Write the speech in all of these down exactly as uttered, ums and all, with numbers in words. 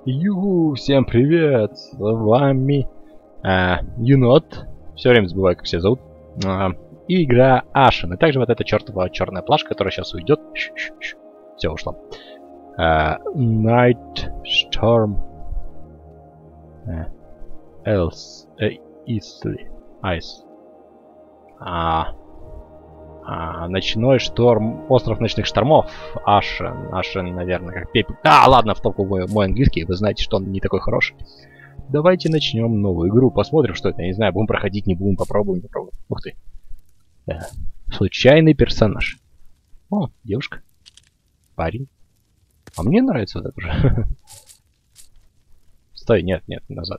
Ю, всем привет! С вами а, Енот. Все время забываю, как все зовут. А, и игра Ashen. И также вот эта чертова черная плашка, которая сейчас уйдет. Все, ушла. А, Night Storm. А, else. Uh, easily. Ice. А, а, ночной шторм. Остров ночных штормов. Ashen. Ashen, наверное, как пепел. А, ладно, в топку мой, мой английский. Вы знаете, что он не такой хороший. Давайте начнем новую игру. Посмотрим, что это. Я не знаю, будем проходить, не будем, попробуем, попробуем. Ух ты. Да. Случайный персонаж. О, девушка. Парень. А мне нравится вот это уже. Стой, нет, нет, назад.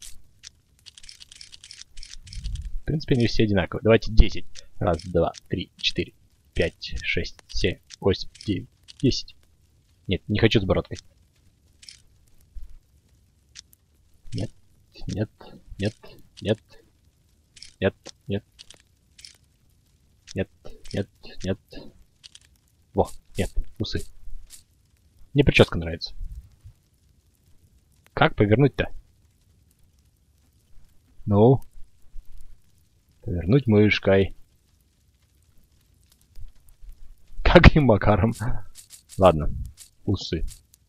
В принципе, они все одинаковые. Давайте десять. Раз, два, три, четыре, пять, шесть, семь, восемь, девять, десять. Нет, не хочу с бородкой. Нет, нет, нет, нет, нет, нет, нет, нет, нет. Во, нет, усы. Мне прическа нравится. Как повернуть-то? Ну? Повернуть мышкой. Каким макаром? Ладно, усы.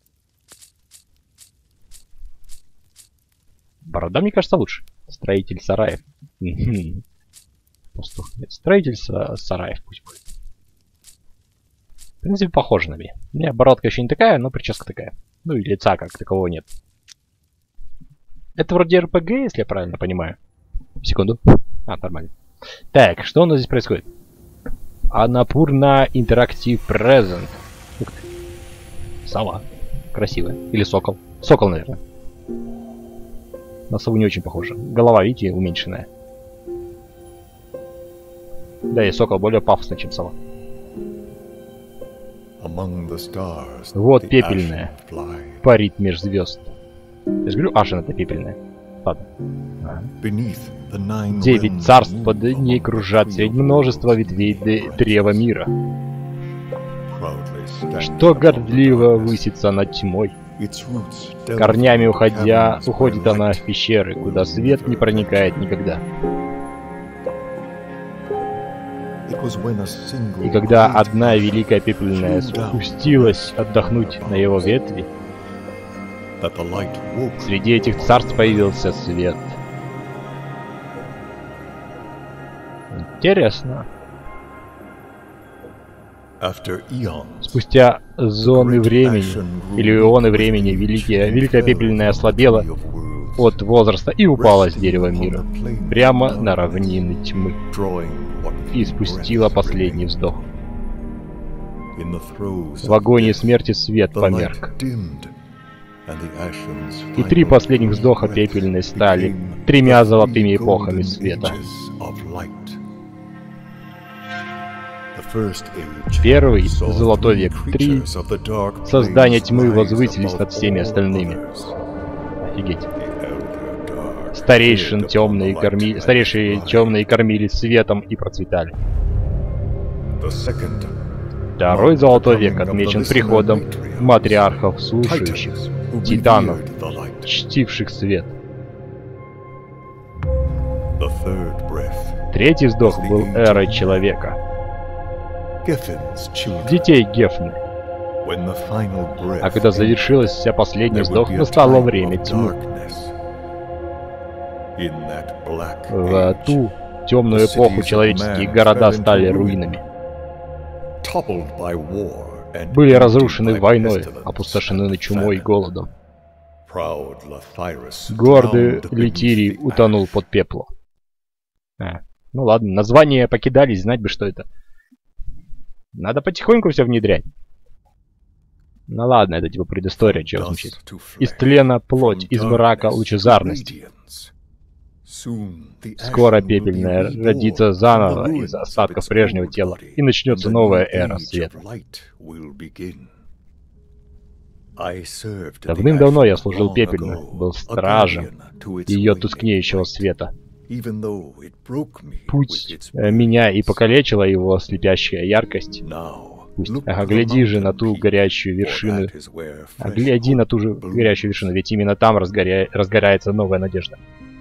Борода, мне кажется, лучше. Строитель сараев. Пастух. Нет, строитель сараев пусть будет. В принципе, похоже на меня. У меня бородка еще не такая, но прическа такая. Ну и лица как такового нет. Это вроде эр пи джи, если я правильно понимаю. Секунду. А, нормально. Так, что у нас здесь происходит? Анапурна Interactive Present. Ух ты. Сова. Красивая. Или сокол. Сокол, наверное. На сову не очень похоже. Голова, видите, уменьшенная. Да, и сокол более пафосный, чем сова. Вот пепельная. Парит меж звезд. Я же говорю, Ashen это пепельная. Ладно. Ага. Девять царств под ней кружат средь множества ветвей древа мира. Что гордливо высится над тьмой. Корнями уходя, уходит она в пещеры, куда свет не проникает никогда. И когда одна великая пепельная спустилась отдохнуть на его ветви, среди этих царств появился свет. Интересно. Спустя зоны времени, или ионы времени, великая, великая пепельная ослабела от возраста и упала с дерева мира, прямо на равнины тьмы, и спустила последний вздох. В агонии смерти свет померк. И три последних вздоха пепельной стали тремя золотыми эпохами света. Первый, Золотой век три, создания тьмы возвысились над всеми остальными. Офигеть. Старейшин темные корми... Старейшие темные кормили светом и процветали. Второй Золотой век отмечен приходом матриархов слушающих, титанов, чтивших свет. Третий вздох был эрой человека. Детей Гефны. А когда завершилась вся последний вздох, настало время тьмы. В ту темную эпоху человеческие города стали руинами. Были разрушены войной, опустошены чумой и голодом. Гордый Литирий утонул под пеплом. А, ну ладно, названия покидались, знать бы, что это. Надо потихоньку все внедрять. Ну ладно, это типа предыстория, чего звучит. Из тлена плоть, из мрака лучезарность. Скоро пепельная родится заново из остатков прежнего тела, и начнется новая эра света. Давным-давно я служил пепельной, был стражем ее тускнеющего света. Путь меня и покалечила его слепящая яркость. Пусть. Ага, гляди же на ту горячую вершину. А гляди на ту же горячую вершину, ведь именно там разгоря... разгорается новая надежда.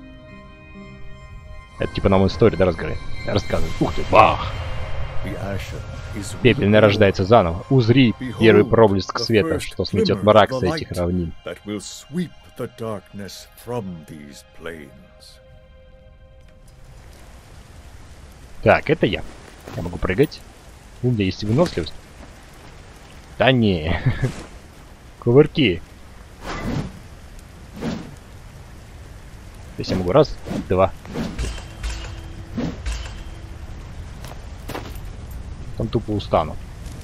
Это типа нам история, да, разгорает? Рассказывает. Ух ты, бах! Пепельный рождается заново. Узри первый проблеск света, что сметет мрак с этих равнин. Так, это я. Я могу прыгать. У меня есть выносливость. Да не. Кувырки. То есть я могу раз, два. Там тупо устану.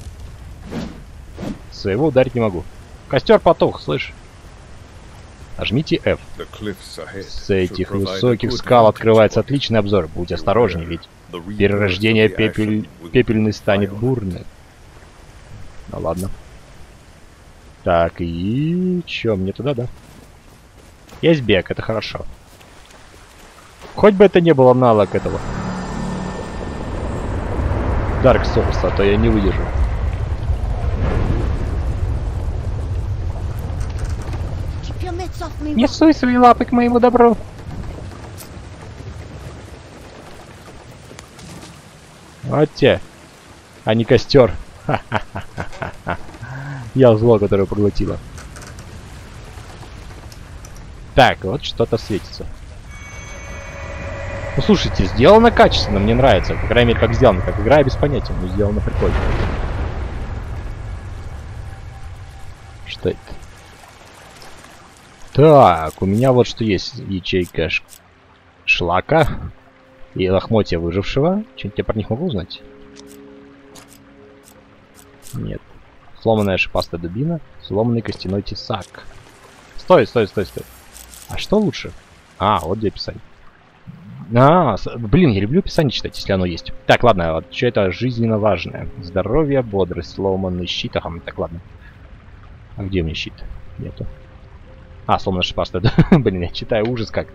Своего ударить не могу. Костер потух, слышь. Нажмите F. С этих высоких скал открывается отличный обзор. Будь осторожней, ведь перерождение пепель... пепельный станет бурным. Ну ладно. Так, и... Чё, мне туда, да? Есть бег, это хорошо. Хоть бы это не было аналог этого Dark Souls, а то я не выдержу. Не суй свои лапы к моему добру. Вот те. А не костер. Я зло, которое поглотило. Так, вот что-то светится. Ну слушайте, сделано качественно, мне нравится. По крайней мере, как сделано. Как игра, я без понятия, но сделано прикольно. Что это? Так, у меня вот что есть. Ячейка ш... шлака и лохмотья выжившего. Что-нибудь я про них могу узнать? Нет. Сломанная шипастая дубина, сломанный костяной тесак. Стой, стой, стой, стой. А что лучше? А, вот где описание. А, блин, я люблю описание читать, если оно есть. Так, ладно, вот что это жизненно важное. Здоровье, бодрость, сломанный щит. Ага, так, ладно. А где у меня щит? Нету. А, сломанная шипастая. Блин, я читаю, ужас как.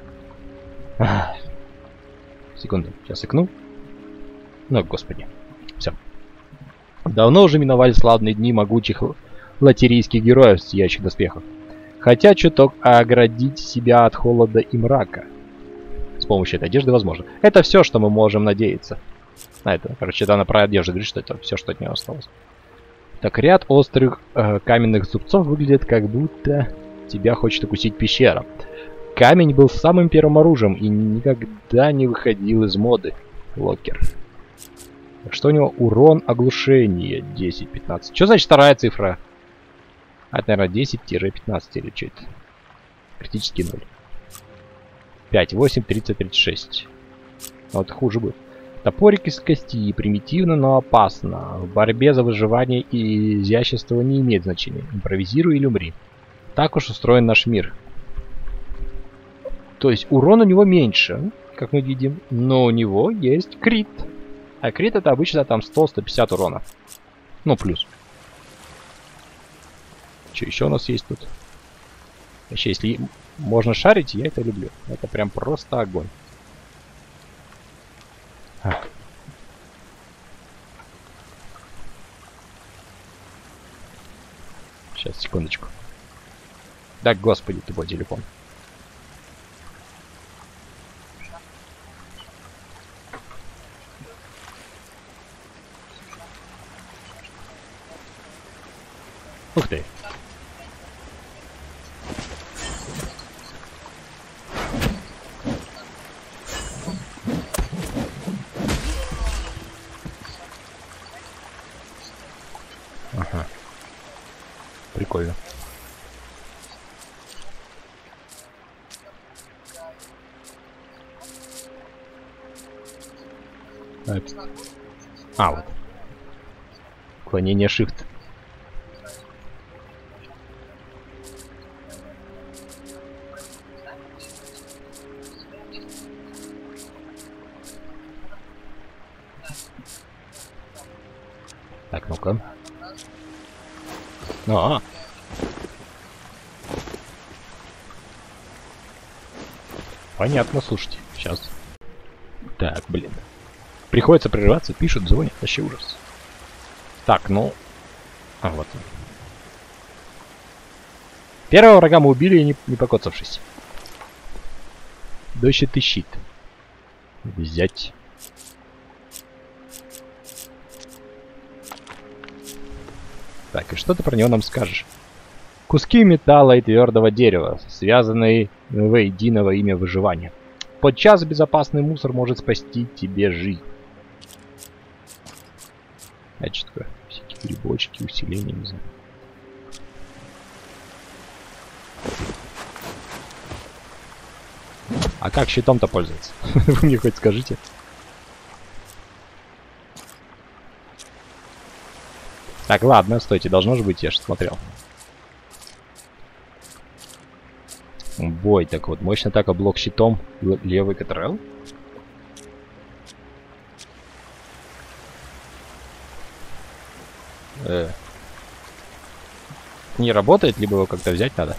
Секунду, сейчас икну. Ну, господи. Все. Давно уже миновали славные дни могучих латерийских героев в сияющих доспехах. Хотя чуток оградить себя от холода и мрака. С помощью этой одежды возможно. Это все, что мы можем надеяться. На это, короче, это она про одежду говорит, что это все, что от нее осталось. Так, ряд острых э, каменных зубцов выглядит, как будто тебя хочет укусить пещера. Камень был самым первым оружием и никогда не выходил из моды. Локер. Так что у него урон оглушения десять пятнадцать. Что значит вторая цифра? А это, наверное, десять-пятнадцать или что это? Критический ноль. пять, восемь, тридцать, тридцать шесть. Вот хуже будет. Топорик из кости. Примитивно, но опасно. В борьбе за выживание и изящество не имеет значения. Импровизируй или умри. Так уж устроен наш мир. То есть урон у него меньше, как мы видим. Но у него есть крит. А крит это обычно там сто — сто пятьдесят урона. Ну, плюс. Что еще у нас есть тут? Вообще, если можно шарить, я это люблю. Это прям просто огонь. А. Сейчас, секундочку. Да, господи, ты мой телефон. Ух ты. Ага. Прикольно. А, это... а вот. Уклонение Shift. Так, ну-ка. А, -а. Понятно, слушайте. Сейчас. Так, блин. Приходится прерываться, пишут, звонят. Вообще ужас. Так, ну, А, вот он. Первого врага мы убили, не, не покоцавшись. Дощит и щит. Взять. Так, и что ты про него нам скажешь? Куски металла и твердого дерева, связанные воедино во имя выживания. Подчас безопасный мусор может спасти тебе жизнь. А что такое? Всякие грибочки, усиления, не знаю. А как щитом-то пользоваться? Вы мне хоть скажите. Так, ладно, стойте, должно же быть, я же смотрел. Бой, так вот, мощная атака, блок щитом, левый КТРЛ. Э. Не работает, либо его как-то взять надо.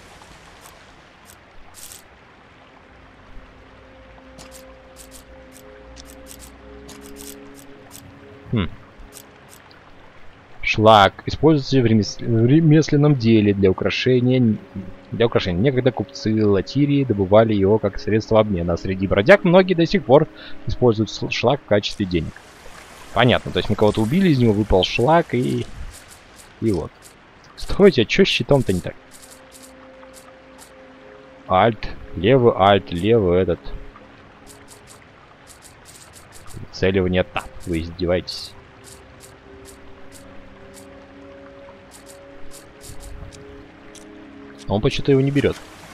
Хм. Шлак. Используется в, ремес... в ремесленном деле для украшения... Для украшения. Некогда купцы Латирии добывали его как средство обмена. А среди бродяг многие до сих пор используют шлак в качестве денег. Понятно. То есть мы кого-то убили, из него выпал шлак и... И вот. Стойте, а что с щитом-то не так? Альт. Левый альт. Левый этот. Прицеливание тап. Вы издеваетесь. Он почему-то его не берет.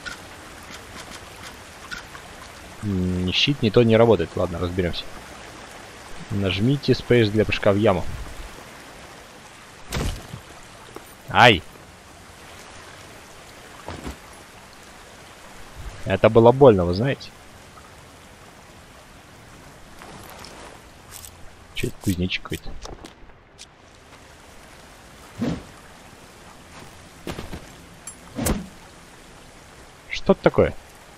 Ни щит, ни то не работает. Ладно, разберемся. Нажмите Space для прыжка в яму. Ай! Это было больно, вы знаете? Че это, кузнечик какой-то? Что это такое?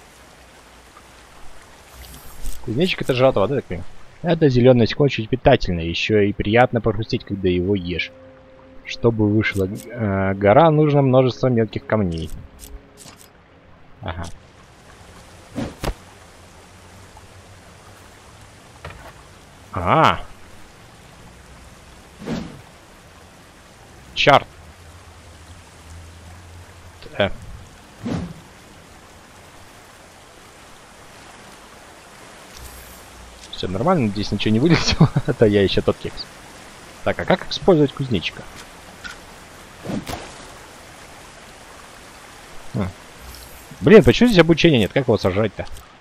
Кузнечик — это жатва, да, так понимаю? Это зеленое насекомое чуть питательное, еще и приятно похрустеть, когда его ешь. Чтобы вышла э, гора, нужно множество мелких камней. Ага. А. Чарт. Э. Все нормально, здесь ничего не вылетело. Это я еще тот кекс. Так, а как использовать кузнечика? А. Блин, почему здесь обучения нет? Как его сажать-то?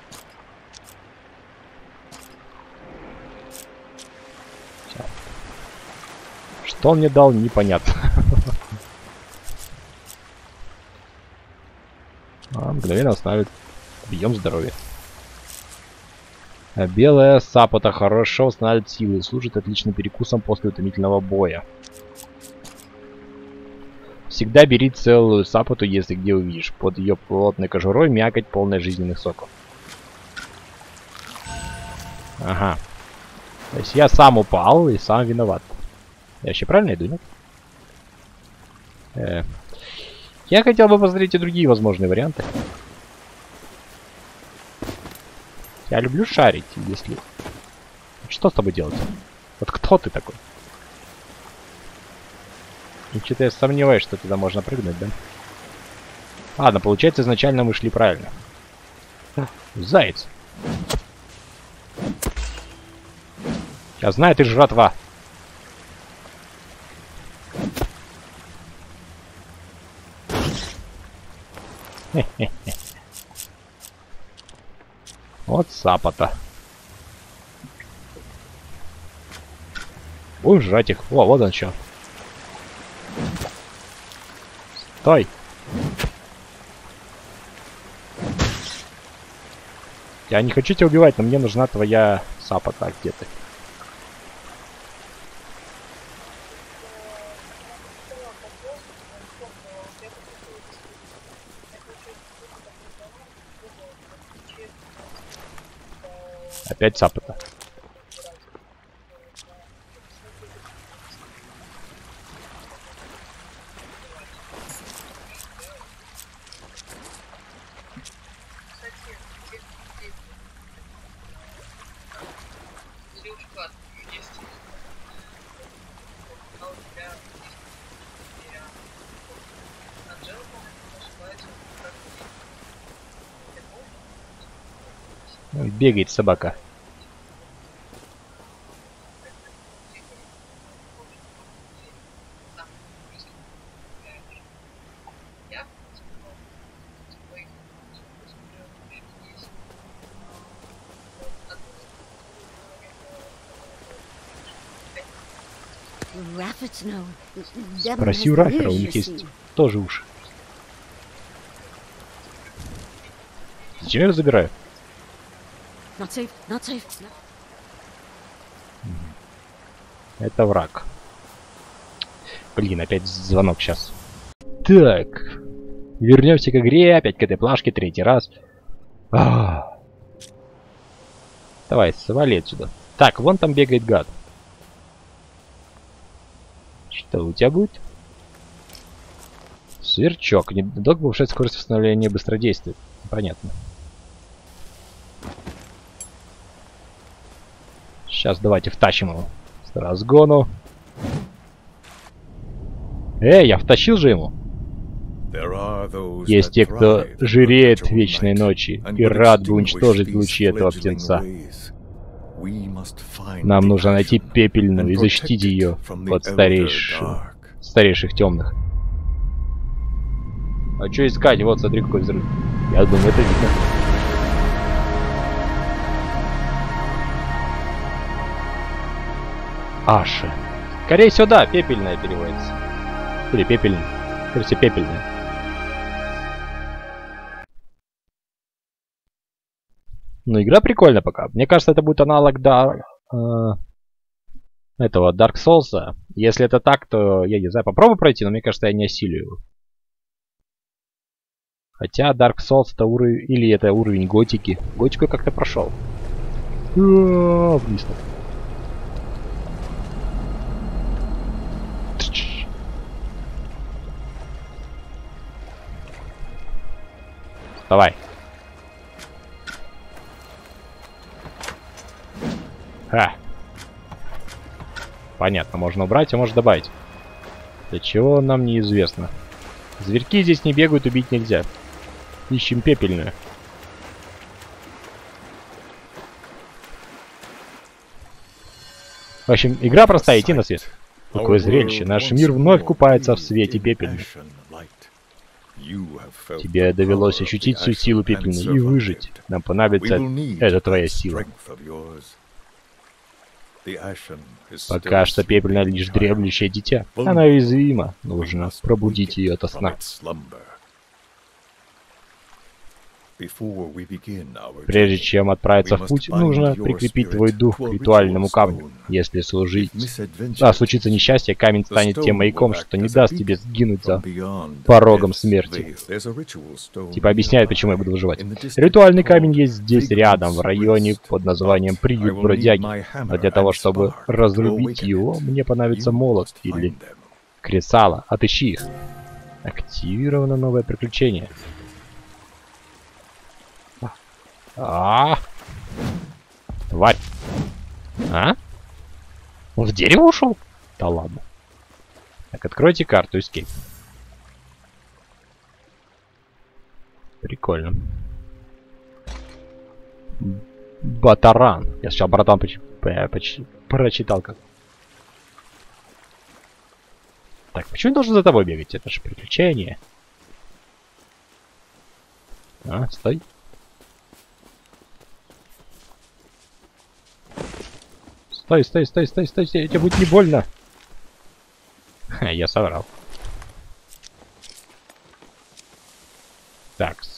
Что он мне дал, непонятно. А, мгновенно восстанавливает объем здоровья. Белая сапота хорошо восстанавливает силы и служит отличным перекусом после утомительного боя. Всегда бери целую сапоту, если где увидишь. Под ее плотной кожурой мякоть, полная жизненных соков. Ага. То есть я сам упал и сам виноват. Я вообще правильно иду, нет? Э, я хотел бы посмотреть и другие возможные варианты. Я люблю шарить, если... Что с тобой делать? Вот кто ты такой? И что-то я сомневаюсь, что туда можно прыгнуть, да? Ладно, получается, изначально мы шли правильно. Заяц. Я знаю, ты жратва. Хе-хе-хе. Вот сапота. Будем жрать их. О, вот он что. Стой. Я не хочу тебя убивать, но мне нужна твоя сапота. Где ты? Опять сапота. Бегает собака. Спроси у Рафера, у них есть тоже уши. Зачем я их забираю? Это враг. Блин, опять звонок сейчас. Так. Вернемся к игре, опять к этой плашке, третий раз. А-а-а. Давай, свали отсюда. Так, вон там бегает гад. Что у тебя будет? Сверчок. Недолго повышает скорость восстановления быстродействия. Понятно. Сейчас давайте втащим его. С разгону. Эй, я втащил же ему. Есть те, кто жиреет в вечной ночи и рад бы уничтожить лучи этого птенца. Нам нужно найти пепельную и защитить ее от старейших, старейших темных. А что искать? Вот, смотри, какой взрыв. Я думаю, это видно. Аша. Скорее сюда, пепельная переводится. Или пепельная. Кажется, пепельная. Ну, игра прикольная пока. Мне кажется, это будет аналог Dark, э, этого Dark Souls. Если это так, то я не знаю, попробую пройти, но мне кажется, я не осилю его. Хотя Dark Souls это уровень... Или это уровень готики. Готику я как-то прошел. Вниз. Давай. Ха. Понятно, можно убрать, а можно добавить. Для чего нам неизвестно. Зверьки здесь не бегают, убить нельзя. Ищем пепельную. В общем, игра простая, идти на свет. Какое зрелище. Наш мир вновь купается в свете пепельной. Тебе довелось ощутить всю силу пепельной и выжить. Нам понадобится эта твоя сила. Пока что пепельная лишь дремлющее дитя. Она уязвима. Нужно пробудить ее ото сна. Прежде чем отправиться в путь, нужно прикрепить твой дух к ритуальному камню. Если служить... А, случится несчастье, камень станет тем маяком, что не даст тебе сгинуть за порогом смерти. Типа объясняет, почему я буду выживать. Ритуальный камень есть здесь, рядом, в районе под названием Приют Бродяги. Но для того, чтобы разрубить его, мне понадобится молот или кресало. Отыщи их. Активировано новое приключение. А, тварь. А? Он в дерево ушел? Да ладно. Так, откройте карту Escape. Прикольно. Батаран. Я сначала братан поч... поч... прочитал как. Так, почему я должен за тобой бегать? Это же приключение. А, стой. Стой, стой, стой, стой, стой, стой, тебе будет не больно. Ха, я соврал. Так.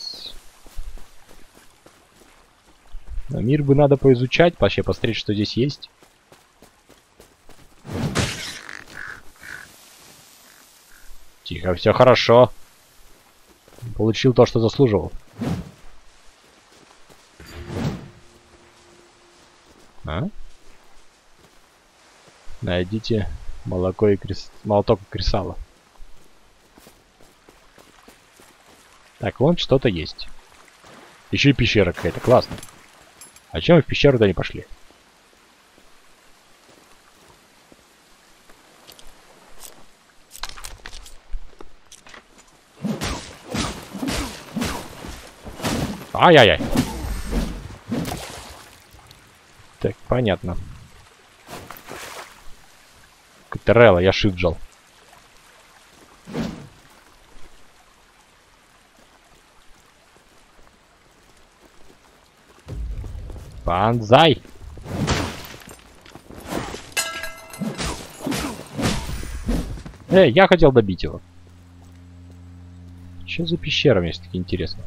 Но мир бы надо поизучать, вообще посмотреть, что здесь есть. Тихо, все хорошо. Получил то, что заслуживал. А? Найдите молоко и крес... молоток и кресало. Так, вон что-то есть. Еще и пещера какая-то, классно. А чем мы в пещеру-то не пошли? Ай-яй-яй. Так, понятно. Катерелла, я shift жал. Банзай! Эй, я хотел добить его. Что за пещера, мне все-таки интересно.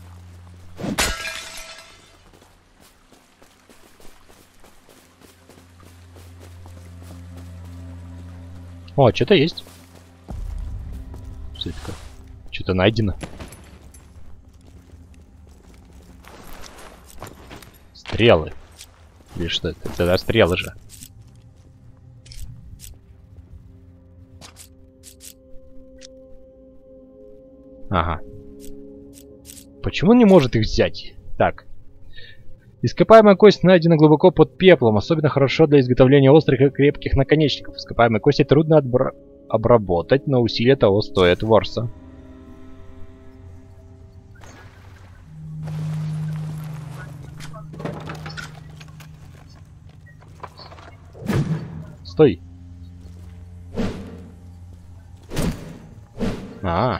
О, что-то есть. Что это такое? Что-то найдено. Стрелы. Или что это? Это да, стрелы же. Ага. Почему он не может их взять? Так. Ископаемая кость найдена глубоко под пеплом. Особенно хорошо для изготовления острых и крепких наконечников. Ископаемые кости трудно отбра... обработать, но усилия того стоят ворса. Стой. А.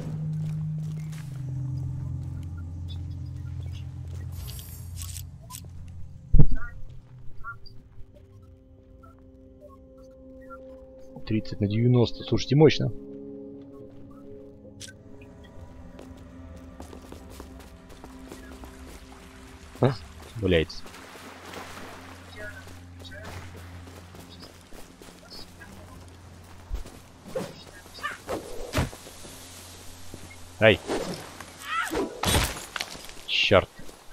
тридцать на девяносто. Слушайте, мощно. А? Валяется. Ай. Черт.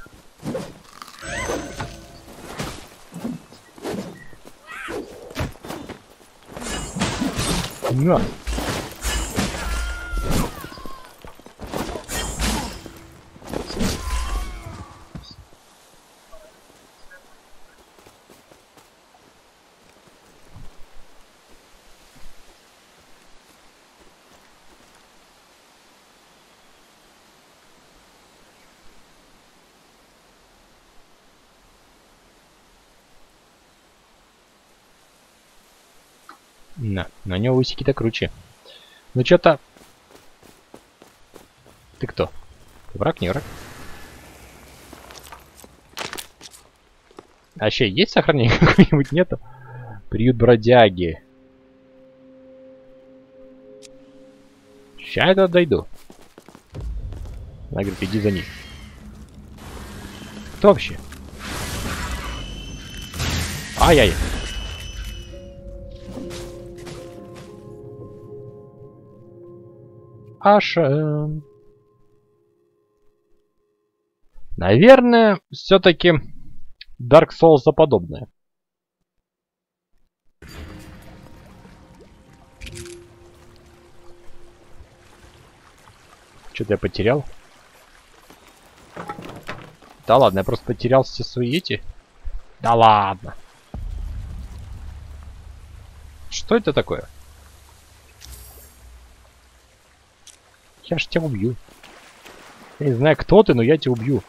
На. На, на него усики-то круче. Ну что-то... Ты кто? Ты враг, не враг? А еще есть сохранение какое-нибудь? Нету? Приют бродяги. Сейчас я туда дойду. Она говорит, иди за ним. Кто вообще? Ай-яй. Аша. Наверное, все-таки Dark Souls подобное. Что-то я потерял. Да ладно, я просто потерял все свои эти. Да ладно. Что это такое? Я ж тебя убью. Я не знаю, кто ты, но я тебя убью.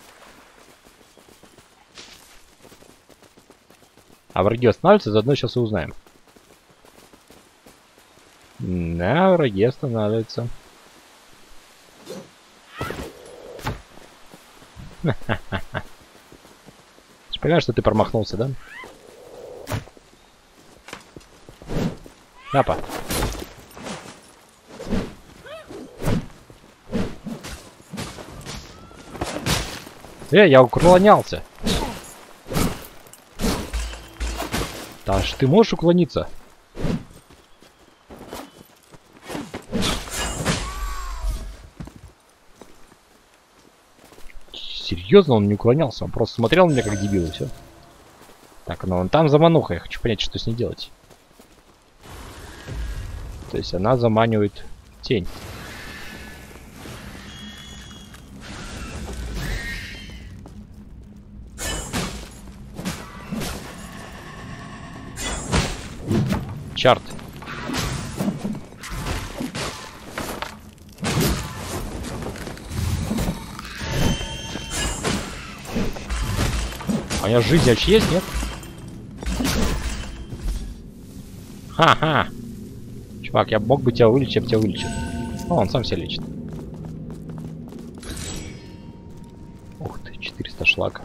А враги останавливаются, заодно сейчас и узнаем. Да, враги останавливаются. Ты понимаешь, что ты промахнулся, да? Напа. Э, я уклонялся. Да ж ты можешь уклониться? Серьезно, он не уклонялся, он просто смотрел на меня как дебил и все. Так, ну он там замануха, я хочу понять, что с ней делать. То есть она заманивает тень. Чарт. А у меня жизнь вообще есть, нет? Ха-ха. Чувак, я мог бы тебя вылечить, я бы тебя вылечил. О, он сам себя лечит. Ух ты, четыреста шлака.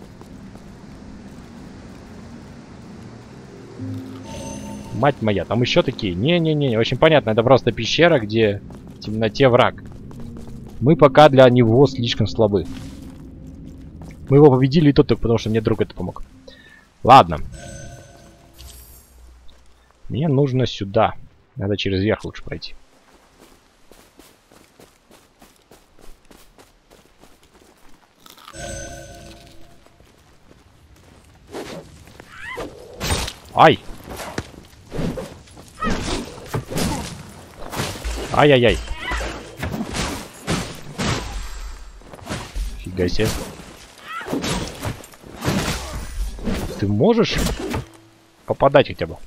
Мать моя, там еще такие. Не-не-не, очень понятно, это просто пещера, где в темноте враг. Мы пока для него слишком слабы. Мы его победили и то только потому, что мне друг это помог. Ладно. Мне нужно сюда. Надо через верх лучше пройти. Ай! Ай-яй-яй. Фига себе. Ты можешь попадать хотя бы?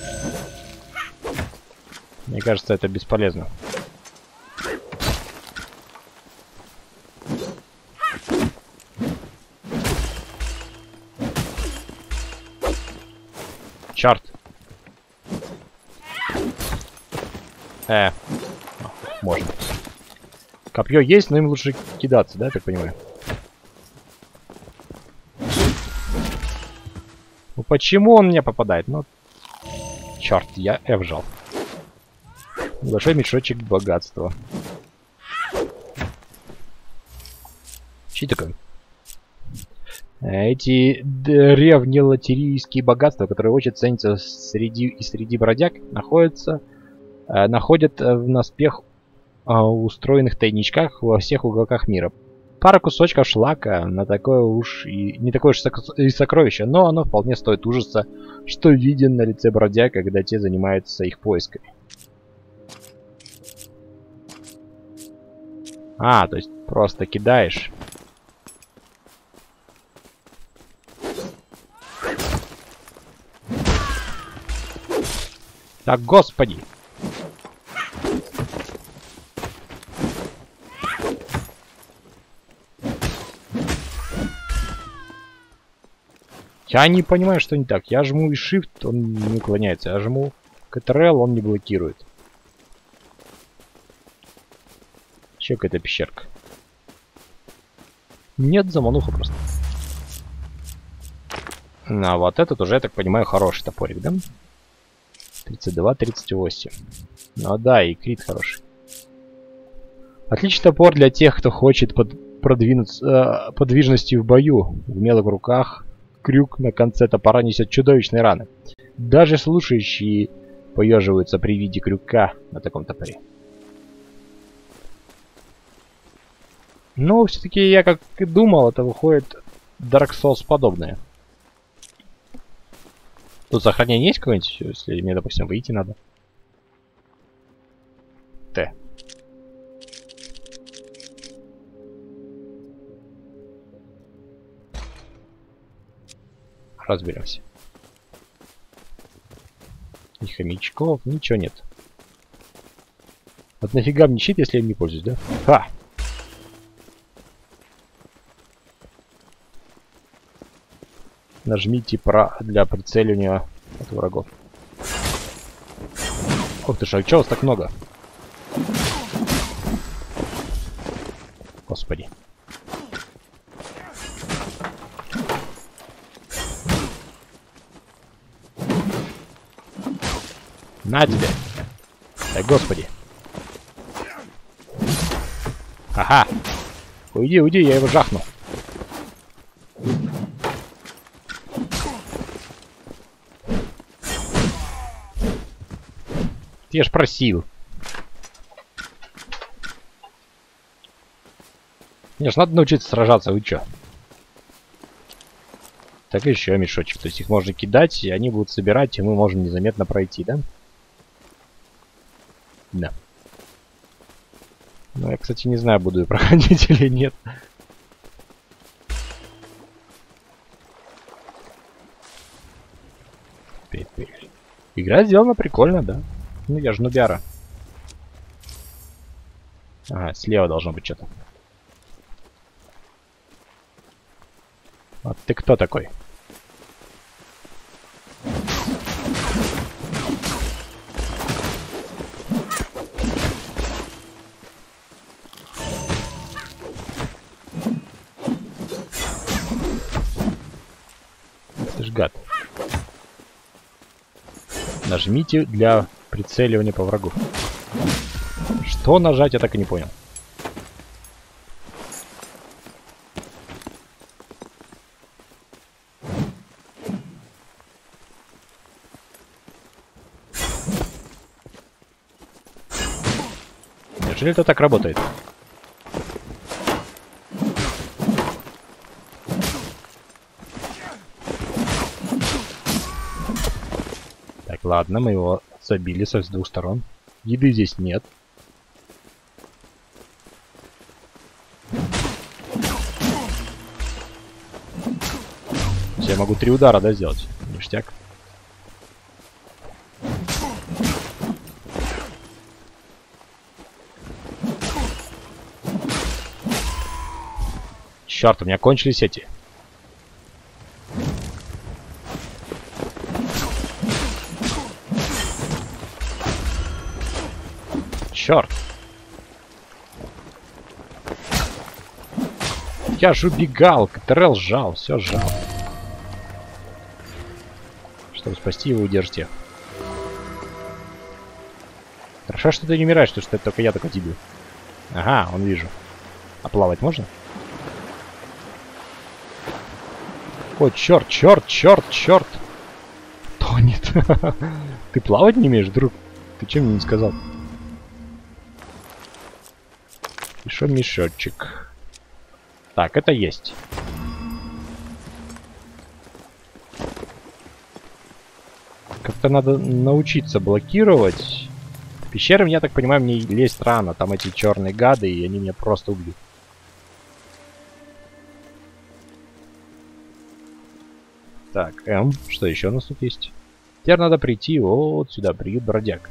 Мне кажется, это бесполезно. Черт. Э, можно. Копье есть, но им лучше кидаться, да, я так понимаю? Ну почему он мне попадает? Ну, черт, я F жал. Небольшой мешочек богатства. Че такое? Эти древние латерийские богатства, которые очень ценятся среди и среди бродяг, находятся, э, находят в наспех э, устроенных тайничках во всех уголках мира. Пара кусочков шлака на такое уж и не такое уж и сокровище, но оно вполне стоит ужаса, что виден на лице бродяг, когда те занимаются их поисками. А, то есть просто кидаешь. Так, господи! Я не понимаю, что не так. Я жму и Shift, он не уклоняется. Я жму Ctrl, он не блокирует. Че какая-то пещерка? Нет, замануха просто. А вот этот уже, я так понимаю, хороший топорик, да? тридцать два тридцать восемь. Ну да, и крит хороший. Отличный топор для тех, кто хочет под, продвинуться э, подвижностью в бою. В умелых руках крюк на конце топора несет чудовищные раны. Даже слушающие поеживаются при виде крюка на таком топоре. Но все-таки я как и думал, это выходит Dark Souls подобное. Тут сохранение есть какое-нибудь, если мне, допустим, выйти надо? Т. Разберемся. Ни хомячков, ничего нет. Вот нафига мне щит, если я им не пользуюсь, да? Ха! Нажмите про для прицеливания от врагов. Ох ты ж, а чё вас так много? Господи. На тебе! Да господи! Ага! Уйди, уйди, я его жахну. Я ж просил. Мне ж надо научиться сражаться, вы чё? Так еще мешочек. То есть их можно кидать, и они будут собирать, и мы можем незаметно пройти, да? Да. Ну, я, кстати, не знаю, буду я проходить или нет. Игра сделана прикольно, да? Ну, я же нубяра. Ага, слева должно быть что-то. А ты кто такой? Ты ж гад. Нажмите для прицеливания по врагу. Что нажать, я так и не понял. Неужели это так работает? Так, ладно, мы его забили со с двух сторон. Еды здесь нет. Я могу три удара, да, сделать? Ништяк. Черт, у меня кончились эти. Черт. Я же убегал, КТРЛ сжал, все сжал. Чтобы спасти его, удержите. Хорошо, что ты не умираешь, потому что это только я такой тебе. Ага, он вижу. А плавать можно? О, черт, черт, черт, черт. Тонет. Ты плавать не умеешь, друг? Ты чем мне не сказал? Еще мешочек. Так, это есть. Как-то надо научиться блокировать. В пещеры, я так понимаю, мне лезть рано. Там эти черные гады, и они меня просто убьют. Так, М. Что еще у нас тут есть? Теперь надо прийти вот сюда, приют бродяг.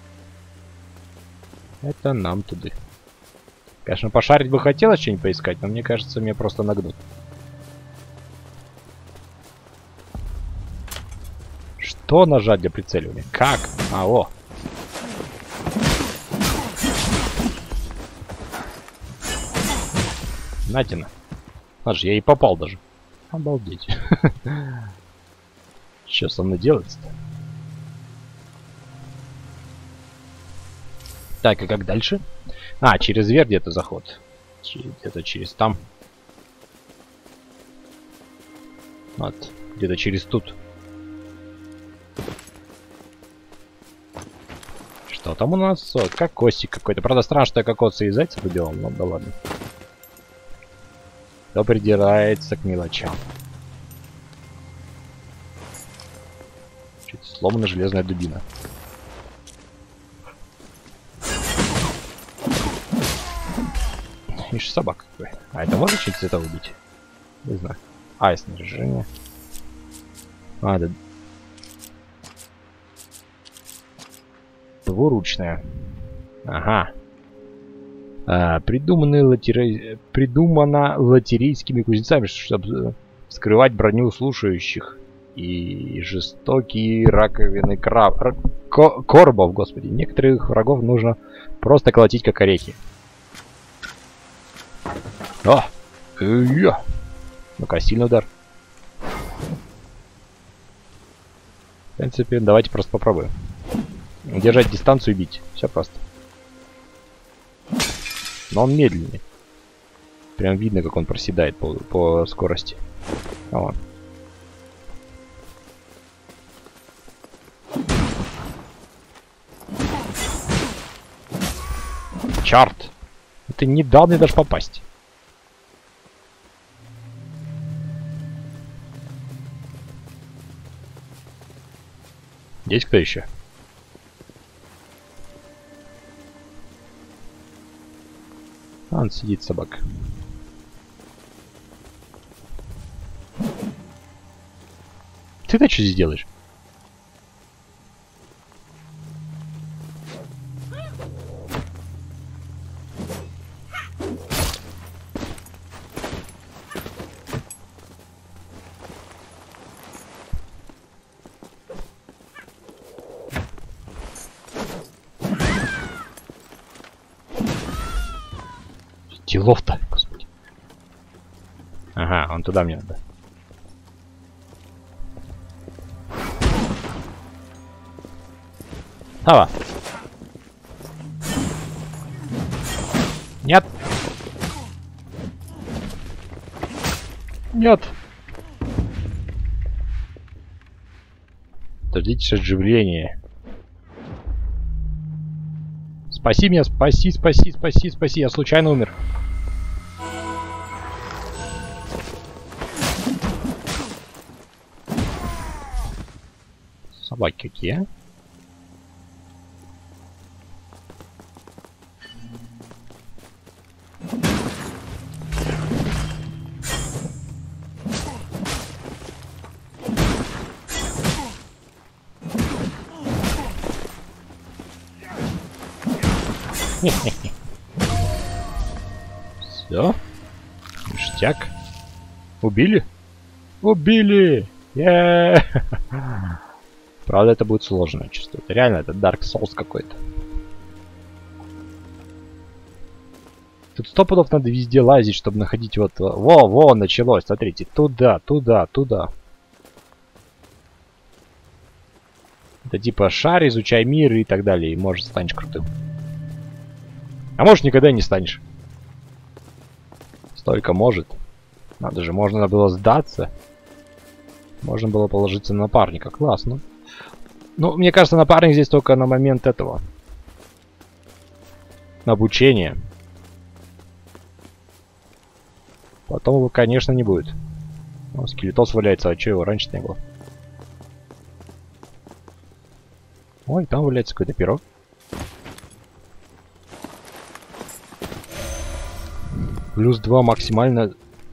Это нам туда. Конечно, пошарить бы хотелось что-нибудь поискать, но мне кажется, меня просто нагнут. Что нажать для прицеливания? Как? А, о. Натина. Аж я и попал даже. Обалдеть. Что со мной делается-то? Так, и как дальше? А, через верх где-то заход. Где-то через там. Вот. Где-то через тут. Что там у нас? О, кокосик какой-то. Правда, странно, что я кокосы и зайца выбивал, но да ладно. Кто придирается к мелочам? Чуть сломана железная дубина. Ишь, собака какой. А это можно что-нибудь с этого убить? Не знаю. А, и снаряжение. А, да. Двуручная. Ага. А, придуманы латери... Придумано латерийскими кузнецами, чтобы скрывать броню слушающих. И жестокие раковины краб... Ко... корбов, господи. Некоторых врагов нужно просто колотить как орехи. О! Э-я! Ну-ка, сильный удар. В принципе, давайте просто попробуем. Держать дистанцию и бить. Все просто. Но он медленнее. Прям видно, как он проседает по, по скорости. А вон. Черт! Ты не дал мне даже попасть. Есть кто еще? А, он сидит, собака. Ты-то что здесь делаешь? Килов-то, господи. Ага, он туда мне надо. Ава. Нет. Нет. Дождитесь оживления. Спаси меня, спаси, спаси, спаси, спаси. Я случайно умер. Собаки какие? Все. Ништяк. Убили? Убили! Yeah! Правда, это будет сложно, чувствую. Это реально, это Dark Souls какой-то. Тут сто пудов надо везде лазить, чтобы находить вот... Во, во, началось, смотрите. Туда, туда, туда. Это типа шар, изучай мир и так далее. И может станешь крутым. А может никогда не станешь. Столько может. Надо же, можно было сдаться. Можно было положиться на напарника. Классно. Ну, мне кажется, напарник здесь только на момент этого. Обучения. Потом его, конечно, не будет. О, скелетос валяется, а что его раньше не было? Ой, там валяется какой-то пирог. Плюс два максимально.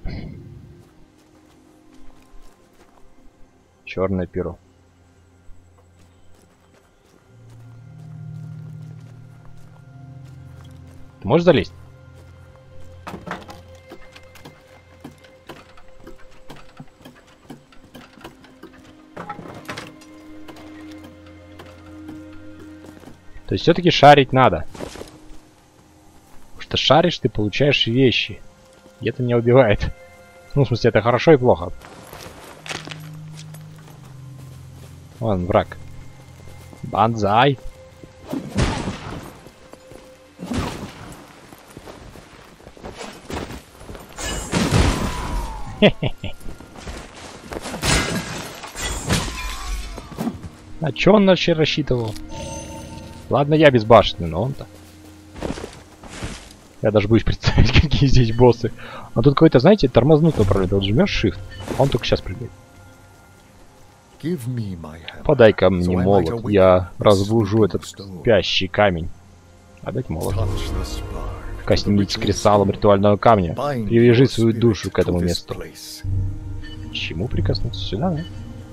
Черное перо. Ты можешь залезть? То есть все-таки шарить надо. Потому что шаришь, ты получаешь вещи. И это меня убивает. Ну, в смысле, это хорошо и плохо. Вон, враг. Банзай. А чё он вообще рассчитывал? Ладно, я безбашенный, но он-то. Я даже боюсь представить, какие здесь боссы. А тут какой-то, знаете, тормознутый управление. Вот жмешь Shift, он только сейчас придет. Подай-ка мне молот, я разбужу этот спящий камень. Отдать молот. Коснись кристаллом ритуального камня. Привяжи свою душу к этому месту. К чему прикоснуться? Сюда, да?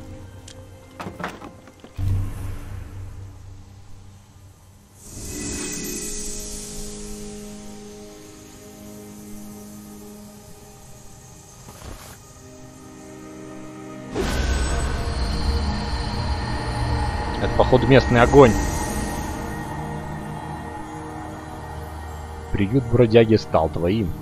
Это, походу, местный огонь. Приют бродяги стал твоим.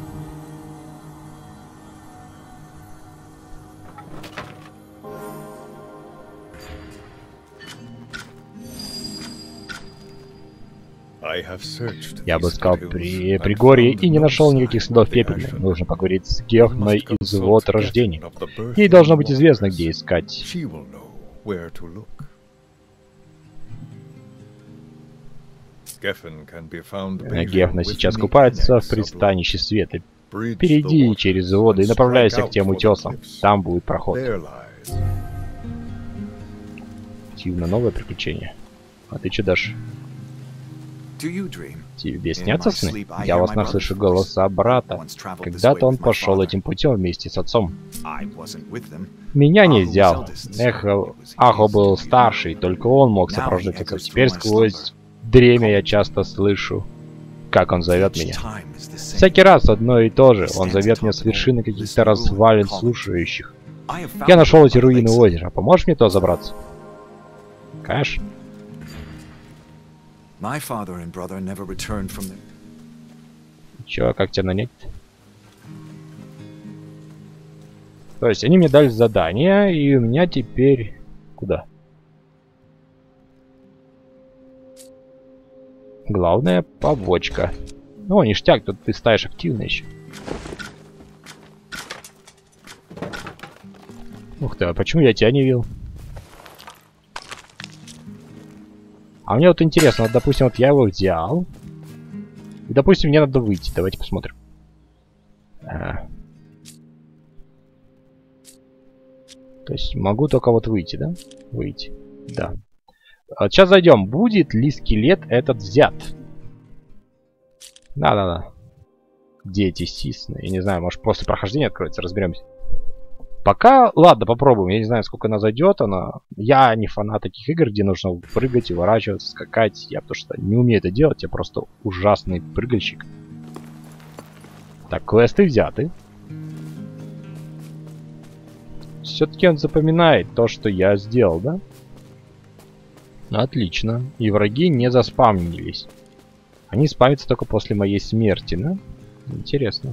Я обыскал при Пригорье и не нашел никаких следов пепельной. Нужно поговорить с Гефной из Вод Рождения. Ей должно быть известно, где искать. Гефна сейчас купается в пристанище света. Перейди через воды и направляйся к тем утесам. Там будет проход. Активно новое приключение. А ты что дашь? Тебе снятся сны? Я во снах слышу голоса брата. Когда-то он пошел этим путем вместе с отцом. Меня не взял. Эхо, Ахо был старший, только он мог сопровождать отца. Теперь сквозь дремя я часто слышу, как он зовет меня. Всякий раз одно и то же. Он зовет меня с вершины каких-то развалин слушающих. Я нашел эти руины озера. Поможешь мне туда забраться? Конечно. Чё, как тебя нанять? То есть они мне дали задание, и у меня теперь... Куда? Главное, побочка. Ну, ништяк, тут ты ставишь активно еще. Ух ты, а почему я тебя не видел? А мне вот интересно, вот, допустим, вот я его взял. И, допустим, мне надо выйти. Давайте посмотрим. А. То есть могу только вот выйти, да? Выйти. Да. Вот сейчас зайдем. Будет ли скелет этот взят? Да-да-да. Где эти сисны? Я не знаю, может после прохождения откроется, разберемся. Пока, ладно, попробуем. Я не знаю, сколько она зайдет. Она... Я не фанат таких игр, где нужно прыгать, уворачиваться, скакать. Я потому что не умею это делать. Я просто ужасный прыгальщик. Так, квесты взяты. Все-таки он запоминает то, что я сделал, да? Отлично. И враги не заспамнились. Они спамятся только после моей смерти, да? Интересно.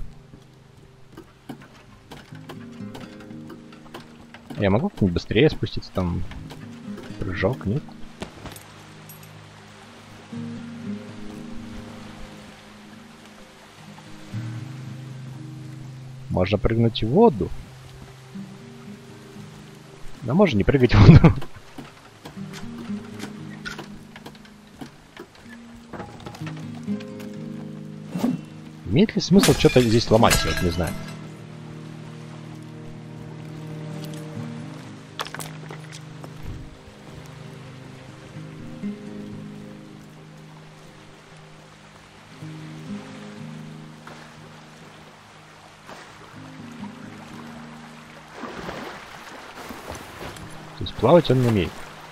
Я могу как-нибудь быстрее спуститься там? Прыжок, нет? Можно прыгнуть в воду. Да можно не прыгать в воду. Имеет ли смысл что-то здесь ломать? Я вот не знаю. То есть плавать он не умеет.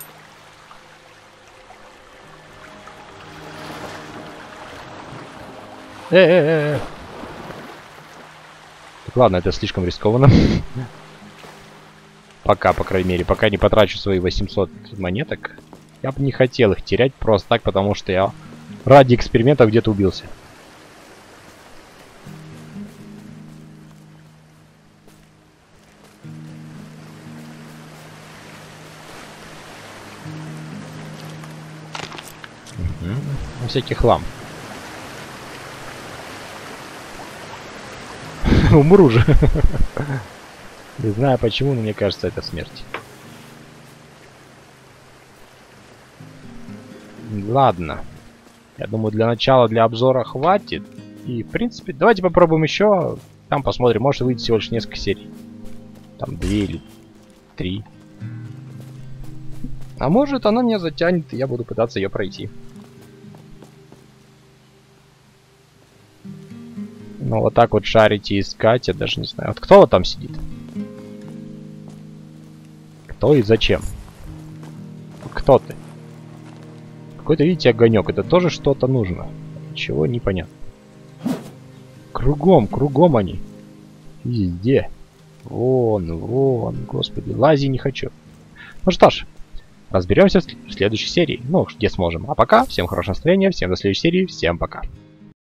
Э-э-э. Так, ладно, это слишком рискованно. Пока, по крайней мере, пока не потрачу свои восемьсот монеток. Я бы не хотел их терять просто так, потому что я ради экспериментов где-то убился. Угу. На всякий хлам. Умру же. Не знаю почему, но мне кажется, это смерть. Ладно. Я думаю, для начала, для обзора хватит. И, в принципе, давайте попробуем еще. Там посмотрим, может выйти всего лишь несколько серий. Там две или три. А может, она меня затянет, и я буду пытаться ее пройти. Ну, вот так вот шарить и искать, я даже не знаю. Вот кто вот там сидит? Кто и зачем? Кто ты? Какой-то, видите, огонек. Это тоже что-то нужно. Ничего не понятно. Кругом, кругом они. Везде. Вон, вон, господи. Лази не хочу. Ну что ж, разберемся в следующей серии. Ну, где сможем. А пока, всем хорошего настроения, всем до следующей серии, всем пока.